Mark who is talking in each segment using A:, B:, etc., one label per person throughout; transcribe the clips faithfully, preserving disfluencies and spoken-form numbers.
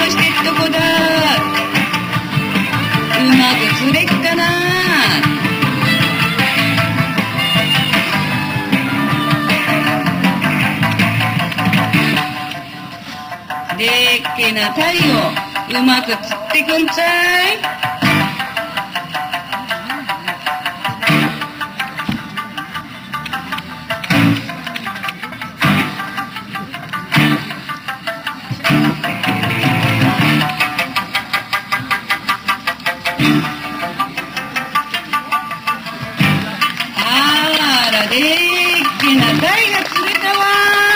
A: してっとこだ。うまく釣れっかな。でっけなタイをうまく釣ってくんちゃい。あら、でっけなタイが釣れたわ。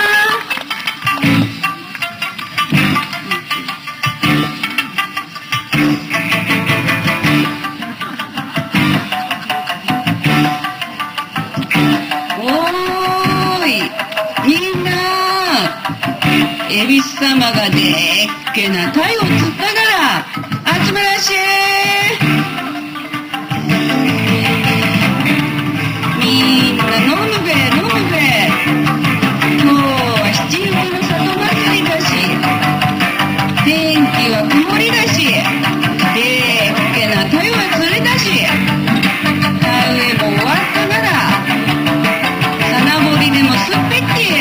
A: 恵比寿様がでっけなタイを釣ったから集まらっしゃい。みんな飲むべ飲むべ。今日は七福の里祭りだし、天気は曇りだし、でっけなタイは釣れたし、田植えも終わったならさなぼりでもすっぺっけ。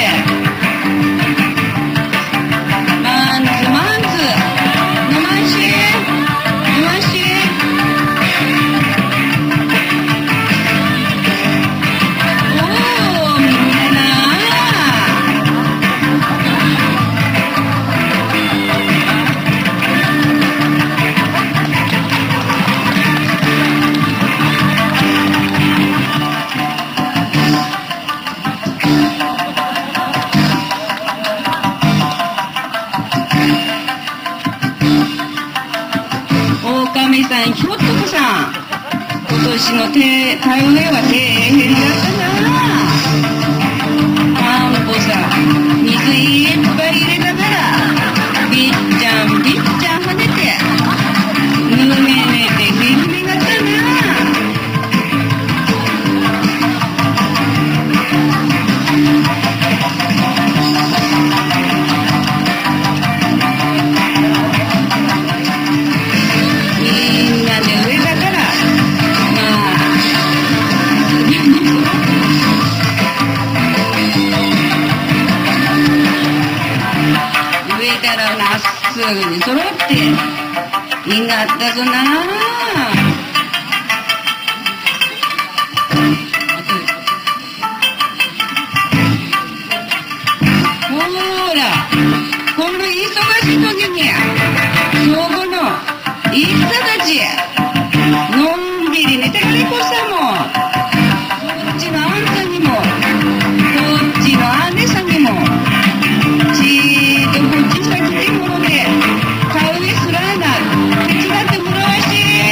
A: 狼さん、ひょっとこさん、今年の田植えは大変だったな。田んぼさ、水いっぱい入れたから、びっちゃんびっちゃん跳ねて、ぬめねてめぐみがったな。まっすぐに揃ってになったぞな。ほら、この忙しい時にそこのいっさたちのんびり寝てくれこさも、こっちのあんたにもこっちの姉さんにもちーっとこっちさ来てもろて田植えすらな手伝ってもらわして。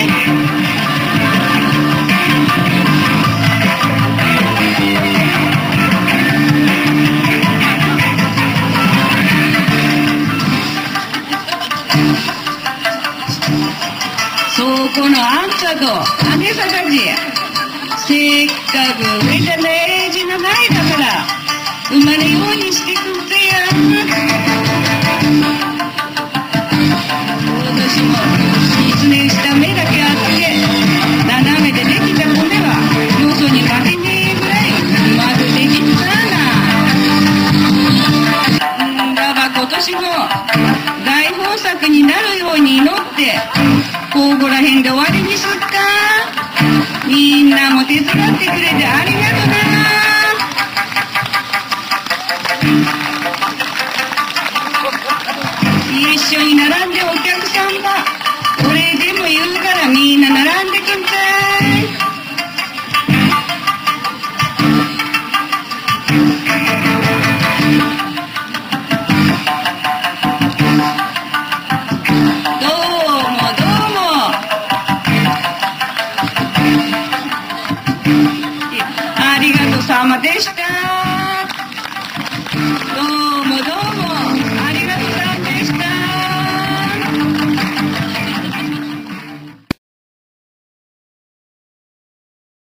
A: そこのあんたと姉さんたち、せっかく植えた大事な苗だから生まれようにしてくんぜや。今年も一年した芽だけあって斜めでできた米はよそに負けねえぐらいうまくできたな。んだば今年も大豊作になるように祈ってここら辺で終わりにすっか。みんなも手伝ってくれてありがとな。一緒になら